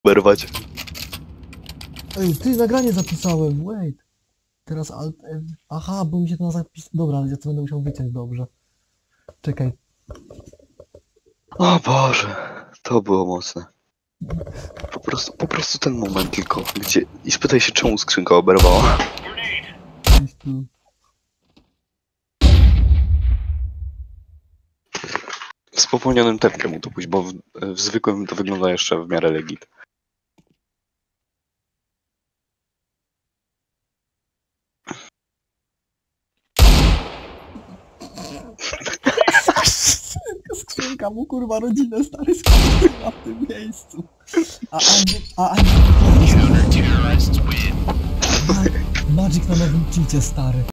Berwać. Ej, ty, nagranie zapisałem, wait. Teraz alt F. Aha, bo mi się to na zapis... Dobra, ale ja to będę musiał wyciąć dobrze. Czekaj. O Boże, to było mocne. Po prostu ten moment tylko, gdzie... I spytaj się, czemu skrzynka oberwała. Gdzieś tu. Z popełnionym tepkiem mu to pójść, bo w zwykłym to wygląda jeszcze w miarę legit. Skrzynka mu kurwa rodzinę stary skrzynka w tym miejscu. A Magic na nowym cheacie stary.